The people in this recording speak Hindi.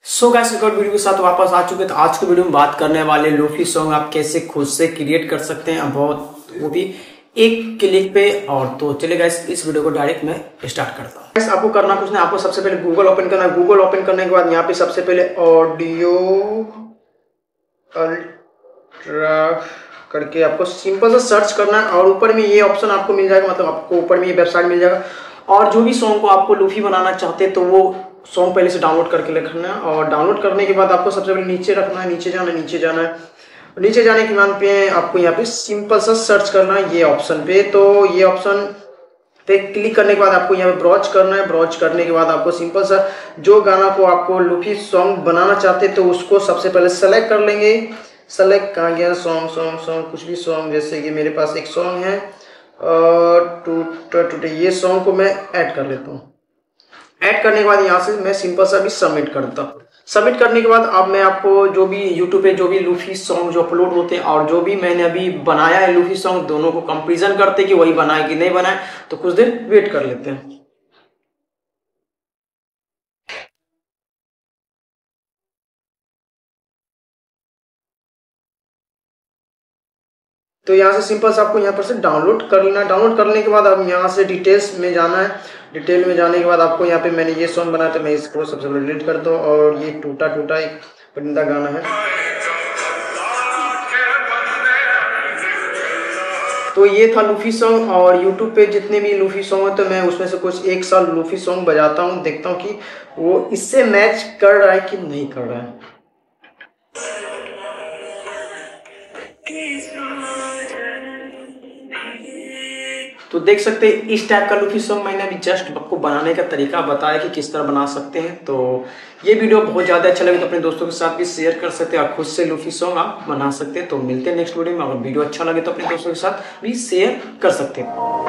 सो गाइस एक और वीडियो के साथ वापस आ चुके। तो आज के वीडियो में बात करने वाले लोफी सॉन्ग आप कैसे खुद से क्रिएट कर सकते हैं, बहुत वो भी एक क्लिक पे। और तो चलिए गाइस इस वीडियो को डायरेक्ट मैं स्टार्ट करता हूँ। गाइस आपको करना कुछ नहीं, आपको सबसे पहले गूगल ओपन करना है। गूगल ओपन करने के बाद यहाँ पे सबसे पहले ऑडियो अल्ट्रा करके आपको सिंपल सा सर्च करना है और ऊपर में ये ऑप्शन आपको मिल जाएगा, मतलब आपको ऊपर में ये वेबसाइट मिल जाएगा। और जो भी सॉन्ग को आपको लोफी बनाना चाहते हैं तो वो सॉन्ग पहले से डाउनलोड करके रखना है। और डाउनलोड करने के बाद आपको सबसे पहले नीचे रखना है, नीचे जाना है। नीचे जाने के बाद पे आपको यहाँ पे सिंपल सा सर्च करना है ये ऑप्शन पे। तो ये ऑप्शन पे क्लिक करने के बाद आपको यहाँ पे ब्राउज करना है। ब्राउज करने के बाद आपको सिंपल सा जो गाना को आपको लोफी सॉन्ग बनाना चाहते तो उसको सबसे पहले सेलेक्ट कर लेंगे। सेलेक्ट कहाँ गया, सॉन्ग कुछ भी सॉन्ग, जैसे कि मेरे पास एक सॉन्ग है टूटे, ये सॉन्ग को मैं ऐड कर लेता हूँ। ऐड करने के बाद यहाँ से मैं सिंपल सा भी सबमिट करता हूँ। सबमिट करने के बाद अब मैं आपको जो भी यूट्यूब पे जो भी लोफी सॉन्ग जो अपलोड होते हैं और जो भी मैंने अभी बनाया है लोफी सॉन्ग, दोनों को कंपैरिजन करते कि वही बनाए कि नहीं बनाए। तो कुछ देर वेट कर लेते हैं। तो यहाँ से सिंपल से आपको यहाँ पर से डाउनलोड कर लेना है। डाउनलोड करने के बाद अब यहाँ से डिटेल्स में जाना है। डिटेल में जाने के बाद आपको यहाँ पे मैंने ये सॉन्ग बनाया तो मैं इसको सबसे पहले डिलीट कर दूँ। और ये टूटा टूटा एक परिंदा गाना है, तो ये था लोफी सॉन्ग। और यूट्यूब पे जितने भी लोफी सॉन्ग है तो मैं उसमें से कुछ एक साल लोफी सॉन्ग बजाता हूँ, देखता हूँ कि वो इससे मैच कर रहा है कि नहीं कर रहा है। तो देख सकते हैं इस टाइप का लोफी सॉन्ग मैंने अभी जस्ट आपको बनाने का तरीका बताया कि किस तरह बना सकते हैं। तो ये वीडियो बहुत ज़्यादा अच्छा लगे तो अपने दोस्तों के साथ भी शेयर कर सकते हैं और खुद से लोफी सॉन्ग आप बना सकते हैं। तो मिलते हैं नेक्स्ट वीडियो में। अगर वीडियो अच्छा लगे तो अपने दोस्तों के साथ भी शेयर कर सकते हैं।